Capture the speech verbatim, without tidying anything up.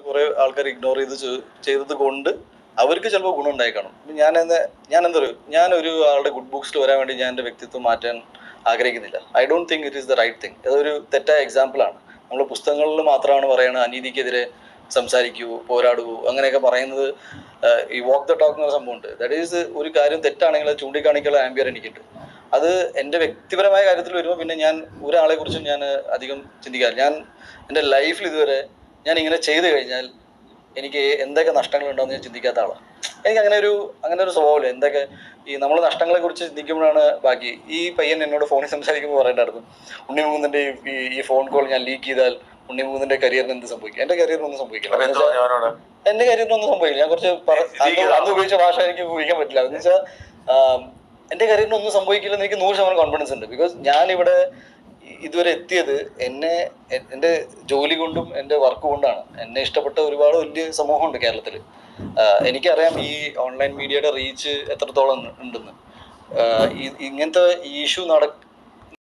കുറെ ആൾക്കാർ ഇഗ്നോർ ചെയ്ത് ചെയ്തത് കൊണ്ട് അവർക്ക് ചിലപ്പോൾ ഗുണം ഉണ്ടായി കാണും. ഞാൻ എന്ന് ഞാൻ എന്താ പറയുക, ഞാനൊരു ആളുടെ ഗുഡ് ബുക്സിൽ വരാൻ വേണ്ടി ഞാൻ എൻ്റെ വ്യക്തിത്വം മാറ്റാൻ ആഗ്രഹിക്കുന്നില്ല. I don't think it is the right thing. അതൊരു തെറ്റായ എക്സാമ്പിളാണ്. നമ്മൾ പുസ്തകങ്ങളിൽ മാത്രമാണ് പറയുന്നത് അനീതിക്കെതിരെ സംസാരിക്കൂ, പോരാടൂ, അങ്ങനെയൊക്കെ പറയുന്നത്. ഈ വാക്ക് ദ ടോക്ക് എന്ന സംഭവമുണ്ട്. ദാറ്റ് ഈസ് ഒരു കാര്യം തെറ്റാണെങ്കിൽ അത് ചൂണ്ടിക്കാണിക്കാനുള്ള ആംബിയർ എനിക്കുണ്ട്. അത് എൻ്റെ വ്യക്തിപരമായ കാര്യത്തിൽ വരുമ്പോൾ പിന്നെ ഞാൻ ഒരാളെ കുറിച്ചും ഞാൻ അധികം ചിന്തിക്കാറില്ല. ഞാൻ എൻ്റെ ലൈഫിൽ ഇതുവരെ ഞാൻ ഇങ്ങനെ ചെയ്തു കഴിഞ്ഞാൽ എനിക്ക് എന്തൊക്കെ നഷ്ടങ്ങളുണ്ടാകുമെന്ന് ഞാൻ ചിന്തിക്കാത്ത ആളാണ്. എനിക്ക് അങ്ങനെ ഒരു അങ്ങനെ ഒരു സ്വഭാവമില്ല. എന്തൊക്കെ ഈ നമ്മൾ നഷ്ടങ്ങളെ കുറിച്ച് ചിന്തിക്കുമ്പോഴാണ് ബാക്കി. ഈ പയ്യൻ എന്നോട് ഫോണിൽ സംസാരിക്കുമ്പോൾ പറയേണ്ടായിരുന്നു, ഉണ്ണിമുകുന്ദൻ്റെ ഈ ഈ ഫോൺ കോൾ ഞാൻ ലീക്ക് ചെയ്താൽ ഉണ്ണിമുകുന്ദൻ്റെ കരിയറിന് എന്ത് സംഭവിക്കും? എൻ്റെ കരിയറിനൊന്നും സംഭവിക്കില്ല. എൻ്റെ കരിയറിനൊന്നും സംഭവിക്കില്ല. ഞാൻ കുറച്ച് അന്ന് ഉപയോഗിച്ച ഭാഷ എനിക്ക് ഉപയോഗിക്കാൻ പറ്റില്ല. എന്ന് വെച്ചാൽ എൻ്റെ കരിയറിനൊന്നും സംഭവിക്കില്ലെന്ന് എനിക്ക് നൂറ് ശതമാനം കോൺഫിഡൻസ് ഉണ്ട്. ബിക്കോസ് ഞാനിവിടെ ഇതുവരെ എത്തിയത് എന്നെ എൻ്റെ ജോലി കൊണ്ടും എൻ്റെ വർക്ക് കൊണ്ടാണ്. എന്നെ ഇഷ്ടപ്പെട്ട ഒരുപാട് വലിയ സമൂഹമുണ്ട് കേരളത്തിൽ. എനിക്കറിയാം ഈ ഓൺലൈൻ മീഡിയയുടെ റീച്ച് എത്രത്തോളം ഉണ്ടെന്ന്. ഇങ്ങനത്തെ ഈ ഇഷ്യൂ നട